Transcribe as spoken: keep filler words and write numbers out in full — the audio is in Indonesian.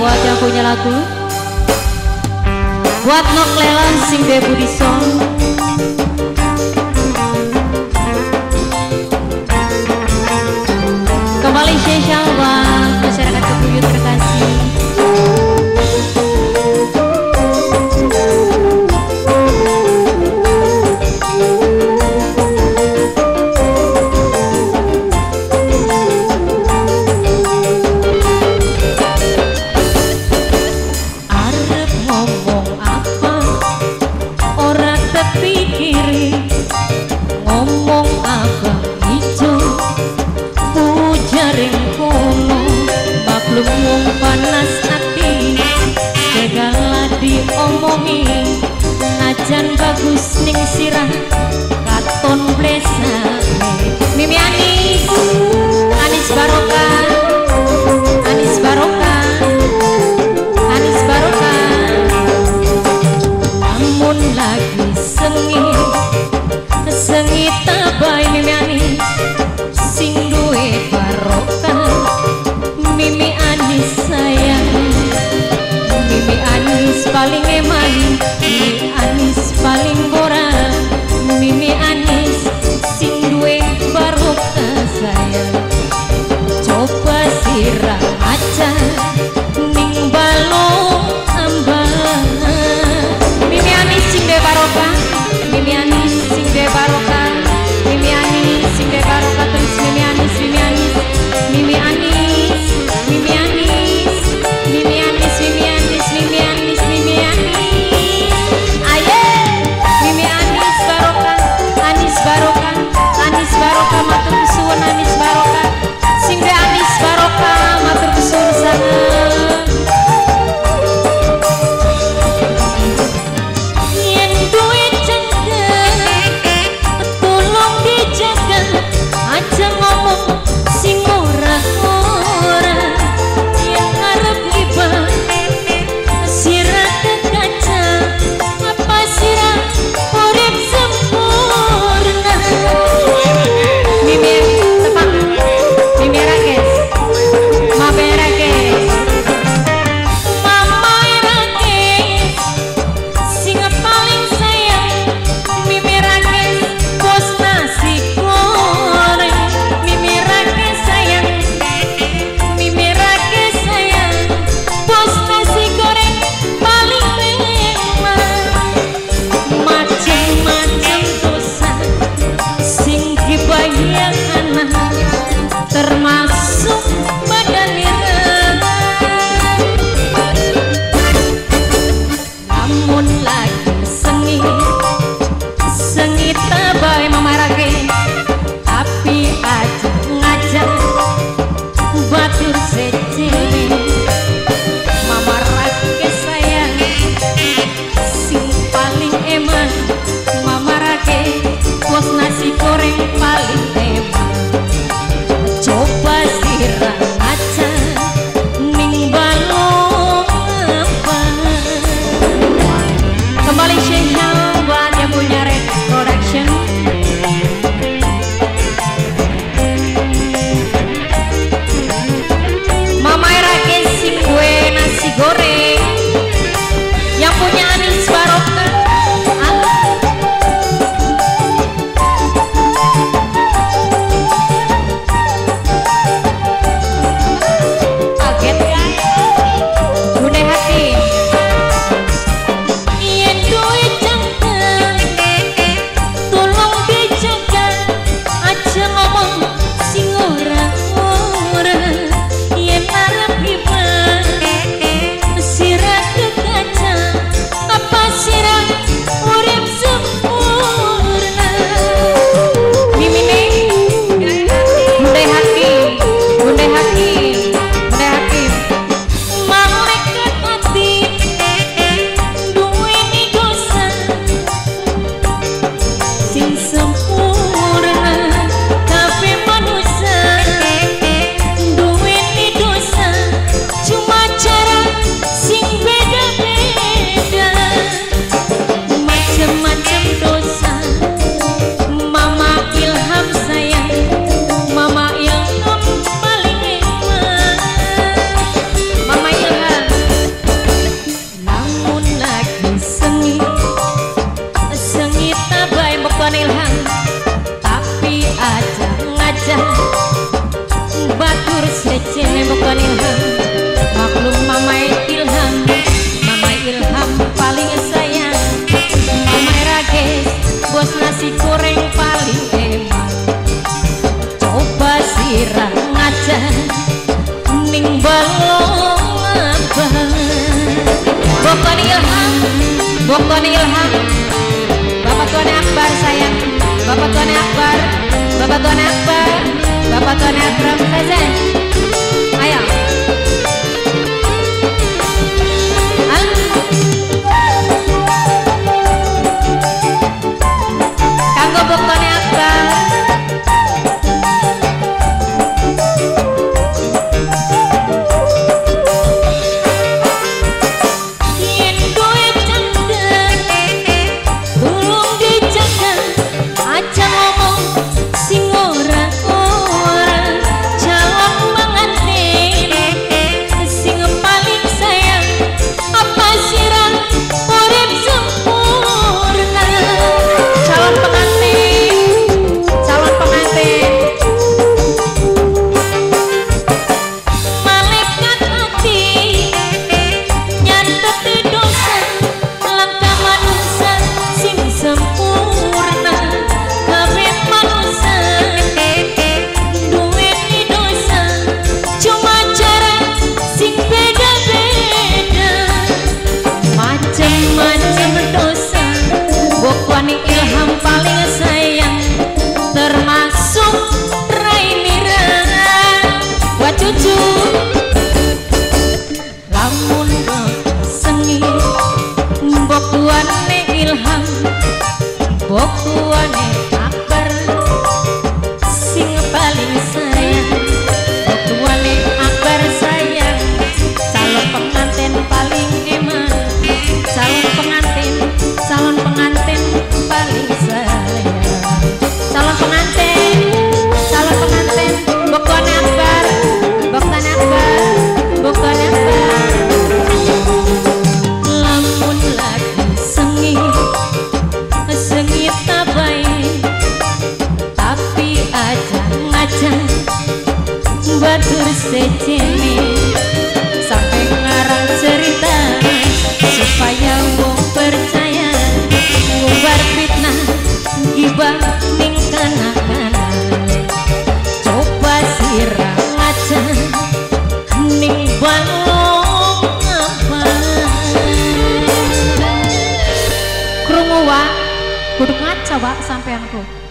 buat yang punya lagu, buat nok lelan sing debu di song. Kembali spesial buat masyarakat Kebuyut terkasih. Ngomong abang ijo pujaring kono maklum wong panas ati segala diomongi najan bagus ning sirah katon blesane. Mimi Anis, Anis Barokah, Anis Barokah, Anis Barokah. Namun lagi sengit sengit tabai Mimi Anis sing duwe barokah. Mimi Anis sayang, Mimi Anis paling eman, Mimi Anis paling borak, Mimi Anis sing duwe barokah sayang. Coba sirah aja ning balong ambang. Mimi Anis sing duwe barokah, Mimi Anis sing duwe barokah, Mimi Anis bukan ilham tapi aja ngajak batur secene bukan ilham maklum mamai ilham mamai ilham paling sayang mamai rages bos nasi goreng paling enak coba sirah ngajak ning balong abang bukan ilham bukan ilham Bapak Tuan Akbar sayang Bapak Tuan Akbar Bapak Tuan Akbar Bapak Tuan Akram Faizan ayo ah. Kanggo Bapak Tuan Akbar ilham paling sayang termasuk Rainira buat cucu lamun sengi mbok tuane ilham mbok tuane Akbar sing paling sayang mbok tuane Akbar sayang calon pengantin paling eman calon pengantin calon pengantin paling sayang calon pengantin calon pengantin bukan Akbar bukan Akbar bukan Akbar lamun lagi sengit sengit tabai tapi aja ngajak batur secene sampai ngarang cerita supaya wong percaya bubar fitnah gibah ning kana-kana coba sirah ngaca ning balong apa krungu wa kudu ngaca wa sampeanku